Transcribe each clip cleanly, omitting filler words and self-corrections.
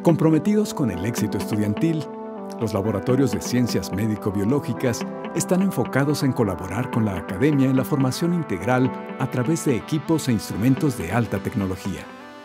Comprometidos con el éxito estudiantil, los laboratorios de ciencias médico-biológicas están enfocados en colaborar con la academia en la formación integral a través de equipos e instrumentos de alta tecnología.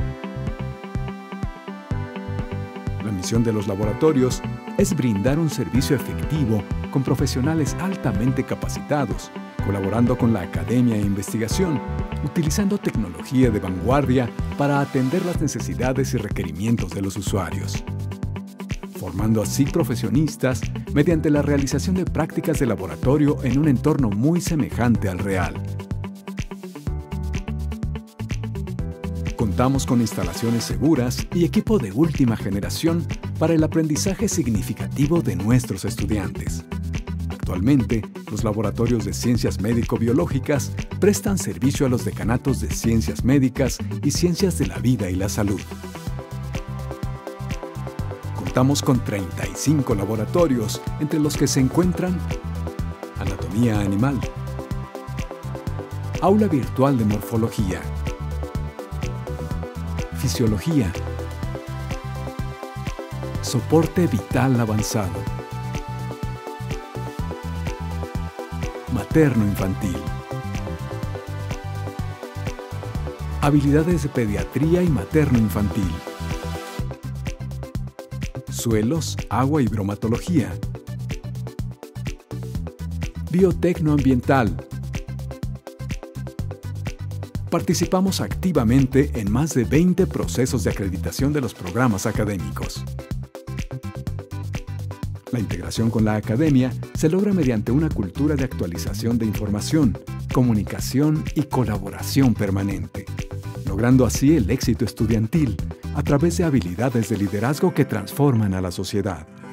La misión de los laboratorios es brindar un servicio efectivo con profesionales altamente capacitados, colaborando con la academia e investigación, utilizando tecnología de vanguardia para atender las necesidades y requerimientos de los usuarios, formando así profesionistas mediante la realización de prácticas de laboratorio en un entorno muy semejante al real. Contamos con instalaciones seguras y equipo de última generación para el aprendizaje significativo de nuestros estudiantes. Actualmente, los laboratorios de ciencias médico-biológicas prestan servicio a los decanatos de ciencias médicas y ciencias de la vida y la salud. Contamos con 35 laboratorios, entre los que se encuentran anatomía animal, aula virtual de morfología, fisiología, soporte vital avanzado, materno-infantil, habilidades de pediatría y materno-infantil, suelos, agua y bromatología, biotecnoambiental. Participamos activamente en más de 20 procesos de acreditación de los programas académicos. La integración con la academia se logra mediante una cultura de actualización de información, comunicación y colaboración permanente, logrando así el éxito estudiantil a través de habilidades de liderazgo que transforman a la sociedad.